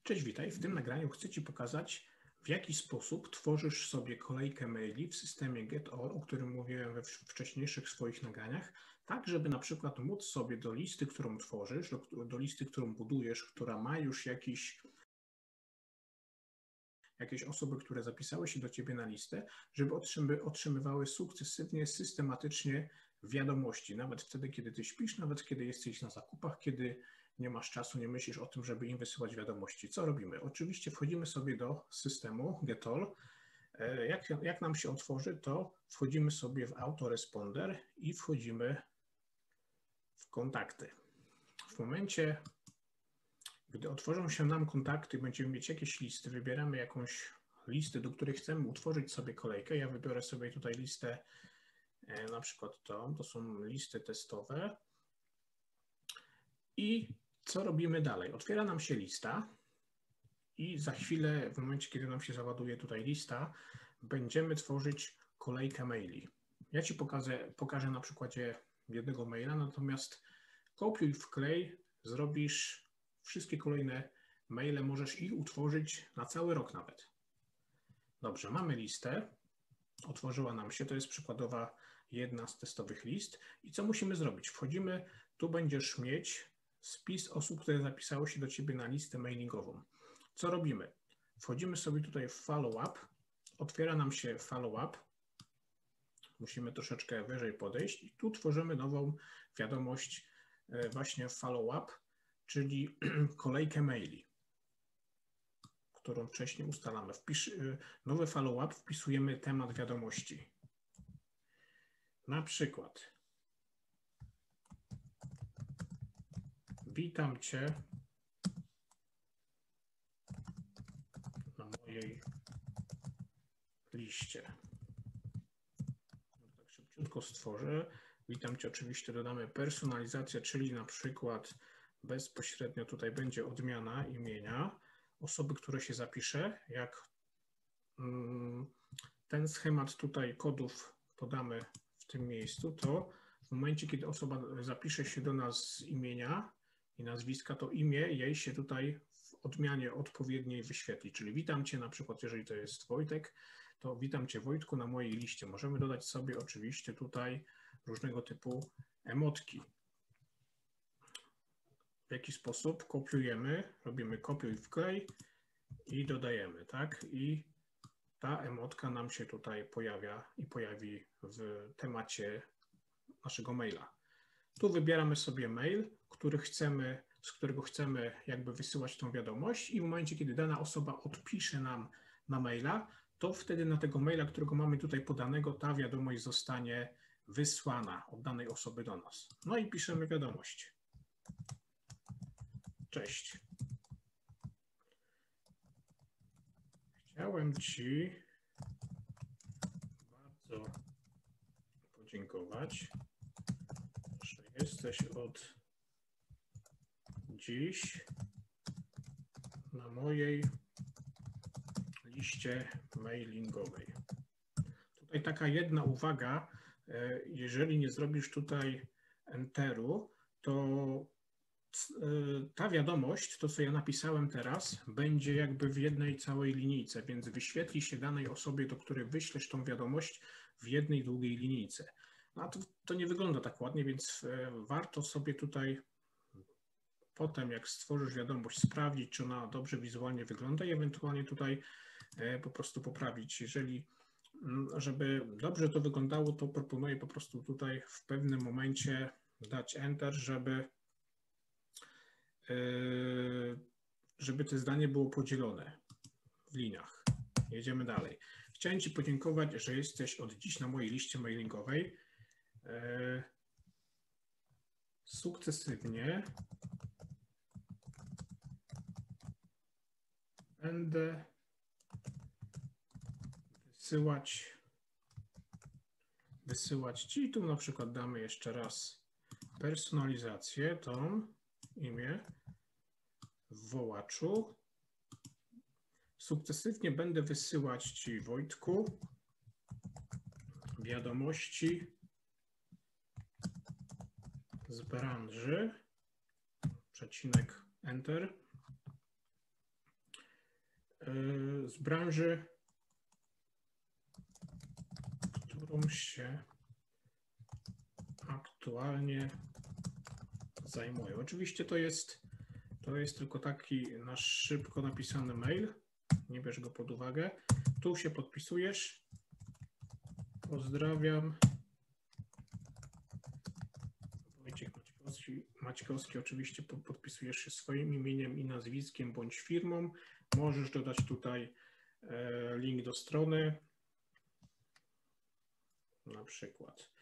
Cześć, witaj. W tym nagraniu chcę Ci pokazać, w jaki sposób tworzysz sobie kolejkę maili w systemie GetAll, o którym mówiłem we wcześniejszych swoich nagraniach, tak żeby na przykład móc sobie do listy, którą tworzysz, do listy, którą budujesz, która ma już jakieś osoby, które zapisały się do Ciebie na listę, żeby otrzymywały sukcesywnie, systematycznie wiadomości, nawet wtedy, kiedy Ty śpisz, nawet kiedy jesteś na zakupach, kiedy nie masz czasu, nie myślisz o tym, żeby im wysyłać wiadomości. Co robimy? Oczywiście wchodzimy sobie do systemu GetAll. Jak nam się otworzy, to wchodzimy sobie w autoresponder i wchodzimy w kontakty. W momencie, gdy otworzą się nam kontakty, będziemy mieć jakieś listy, wybieramy jakąś listę, do której chcemy utworzyć sobie kolejkę. Ja wybiorę sobie tutaj listę, na przykład to są listy testowe. I co robimy dalej? Otwiera nam się lista i za chwilę, w momencie, kiedy nam się załaduje tutaj lista, będziemy tworzyć kolejkę maili. Ja Ci pokażę na przykładzie jednego maila, natomiast kopiuj, wklej, zrobisz wszystkie kolejne maile, możesz ich utworzyć na cały rok nawet. Dobrze, mamy listę, otworzyła nam się, to jest przykładowa jedna z testowych list. I co musimy zrobić? Wchodzimy, tu będziesz mieć spis osób, które zapisały się do Ciebie na listę mailingową. Co robimy? Wchodzimy sobie tutaj w follow-up, otwiera nam się follow-up, musimy troszeczkę wyżej podejść i tu tworzymy nową wiadomość właśnie follow-up, czyli kolejkę maili, którą wcześniej ustalamy. Nowy follow-up, wpisujemy temat wiadomości. Na przykład witam Cię na mojej liście. Tak szybciutko stworzę. Witam Cię, oczywiście dodamy personalizację, czyli na przykład bezpośrednio tutaj będzie odmiana imienia osoby, które się zapisze. Jak ten schemat tutaj kodów podamy w tym miejscu, to w momencie, kiedy osoba zapisze się do nas z imienia i nazwiska, to imię jej się tutaj w odmianie odpowiedniej wyświetli. Czyli witam Cię, na przykład jeżeli to jest Wojtek, to witam Cię Wojtku na mojej liście. Możemy dodać sobie oczywiście tutaj różnego typu emotki. W jaki sposób? Kopiujemy, robimy kopiuj, wklej i dodajemy, tak? I ta emotka nam się tutaj pojawia i pojawi w temacie naszego maila. Tu wybieramy sobie mail, z którego chcemy jakby wysyłać tą wiadomość i w momencie, kiedy dana osoba odpisze nam na maila, to wtedy na tego maila, którego mamy tutaj podanego, ta wiadomość zostanie wysłana od danej osoby do nas. No i piszemy wiadomość. Cześć. Chciałem Ci bardzo podziękować, że jesteś od dziś na mojej liście mailingowej. Tutaj taka jedna uwaga, jeżeli nie zrobisz tutaj enteru, to ta wiadomość, to co ja napisałem teraz, będzie jakby w jednej całej linijce, więc wyświetli się danej osobie, do której wyślesz tą wiadomość w jednej długiej linijce. No, a to nie wygląda tak ładnie, więc warto sobie tutaj potem, jak stworzysz wiadomość, sprawdzić, czy ona dobrze wizualnie wygląda i ewentualnie tutaj po prostu poprawić. Żeby dobrze to wyglądało, to proponuję po prostu tutaj w pewnym momencie dać Enter, żeby to zdanie było podzielone w liniach. Jedziemy dalej. Chciałem Ci podziękować, że jesteś od dziś na mojej liście mailingowej. Sukcesywnie będę wysyłać Ci, tu na przykład damy jeszcze raz personalizację, tą imię w wołaczu. Sukcesywnie będę wysyłać Ci, Wojtku, wiadomości z branży, przecinek Enter. z branży, którą się aktualnie zajmuję. Oczywiście to jest tylko taki nasz szybko napisany mail. Nie bierz go pod uwagę. Tu się podpisujesz. Pozdrawiam. Wojciech Maćkowski. Oczywiście podpisujesz się swoim imieniem i nazwiskiem bądź firmą. Możesz dodać tutaj link do strony. Na przykład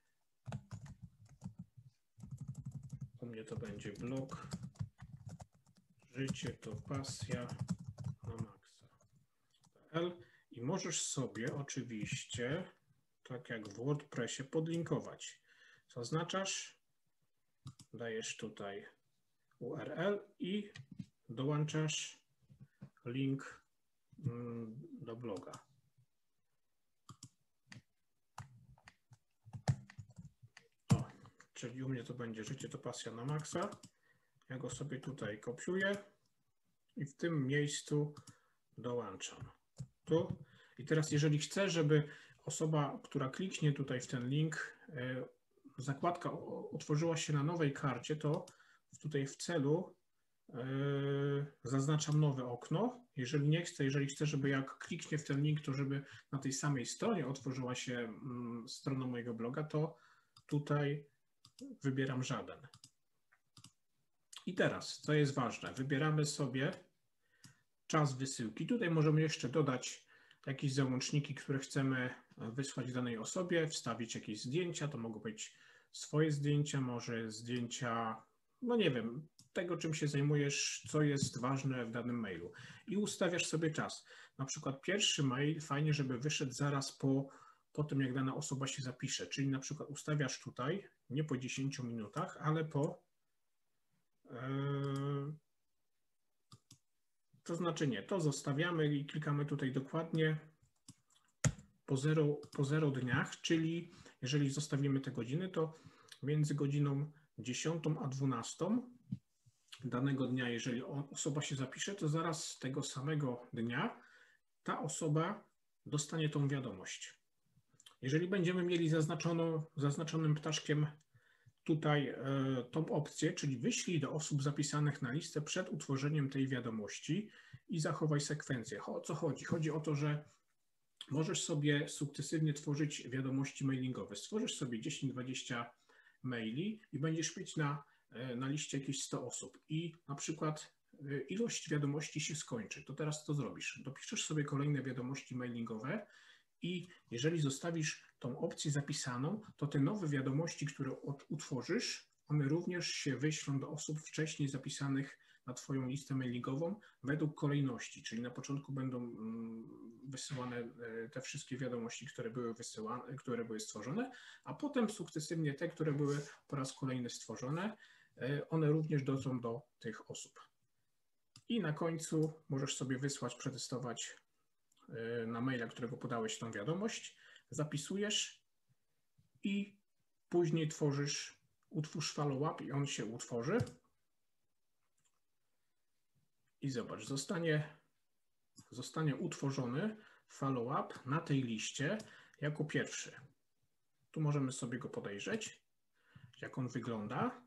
u mnie to będzie blog Życie to pasja na maksa.pl i możesz sobie oczywiście, tak jak w WordPressie, podlinkować. Zaznaczasz, dajesz tutaj URL i dołączasz link do bloga. Czyli u mnie to będzie Życie to pasja na maksa. Ja go sobie tutaj kopiuję i w tym miejscu dołączam. Tu. I teraz jeżeli chcę, żeby osoba, która kliknie tutaj w ten link, zakładka otworzyła się na nowej karcie, to tutaj w celu zaznaczam nowe okno. Jeżeli nie chcę, jeżeli chcę, żeby jak kliknie w ten link, to żeby na tej samej stronie otworzyła się strona mojego bloga, to tutaj wybieram żaden. I teraz, co jest ważne, wybieramy sobie czas wysyłki. Tutaj możemy jeszcze dodać jakieś załączniki, które chcemy wysłać danej osobie, wstawić jakieś zdjęcia, to mogą być swoje zdjęcia, może zdjęcia, no nie wiem, tego czym się zajmujesz, co jest ważne w danym mailu. I ustawiasz sobie czas. Na przykład pierwszy mail fajnie, żeby wyszedł zaraz po tym, jak dana osoba się zapisze. Czyli na przykład ustawiasz tutaj, nie po 10 minutach, ale to znaczy nie, to zostawiamy i klikamy tutaj dokładnie po 0 dniach, czyli jeżeli zostawimy te godziny, to między godziną 10 a 12 danego dnia, jeżeli osoba się zapisze, to zaraz tego samego dnia ta osoba dostanie tą wiadomość. Jeżeli będziemy mieli zaznaczonym ptaszkiem tutaj tą opcję, czyli wyślij do osób zapisanych na listę przed utworzeniem tej wiadomości i zachowaj sekwencję. O co chodzi? Chodzi o to, że możesz sobie sukcesywnie tworzyć wiadomości mailingowe. Stworzysz sobie 10-20 maili i będziesz mieć na liście jakieś 100 osób i na przykład ilość wiadomości się skończy. To teraz co zrobisz? Dopiszesz sobie kolejne wiadomości mailingowe i jeżeli zostawisz tą opcję zapisaną, to te nowe wiadomości, które utworzysz, one również się wyślą do osób wcześniej zapisanych na Twoją listę mailingową według kolejności, czyli na początku będą wysyłane te wszystkie wiadomości, które były stworzone, a potem sukcesywnie te, które były po raz kolejny stworzone, one również dotrą do tych osób. I na końcu możesz sobie wysłać, przetestować na maila, którego podałeś tą wiadomość, zapisujesz i później utwórz follow-up i on się utworzy. I zobacz, zostanie utworzony follow-up na tej liście jako pierwszy. Tu możemy sobie go podejrzeć, jak on wygląda.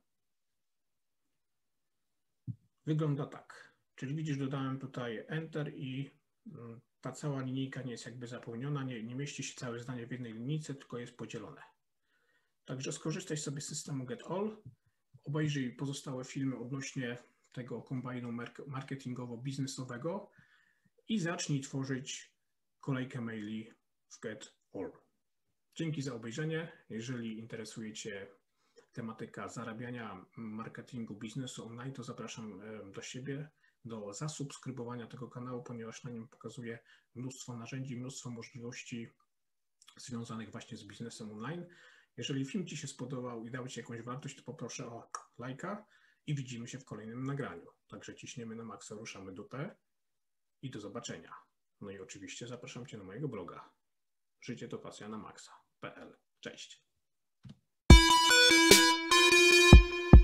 Wygląda tak, czyli widzisz, dodałem tutaj Enter i ta cała linijka nie jest jakby zapełniona, nie mieści się całe zdanie w jednej linijce, tylko jest podzielone. Także skorzystaj sobie z systemu GetAll, obejrzyj pozostałe filmy odnośnie tego kombajnu marketingowo-biznesowego i zacznij tworzyć kolejkę maili w GetAll. Dzięki za obejrzenie. Jeżeli interesuje Cię tematyka zarabiania, marketingu, biznesu online, to zapraszam do siebie, do zasubskrybowania tego kanału, ponieważ na nim pokazuję mnóstwo narzędzi, mnóstwo możliwości związanych właśnie z biznesem online. Jeżeli film Ci się spodobał i dał Ci jakąś wartość, to poproszę o lajka i widzimy się w kolejnym nagraniu. Także ciśniemy na maksa, ruszamy dupę i do zobaczenia. No i oczywiście zapraszam Cię na mojego bloga Życie to pasja na maksa.pl. Cześć!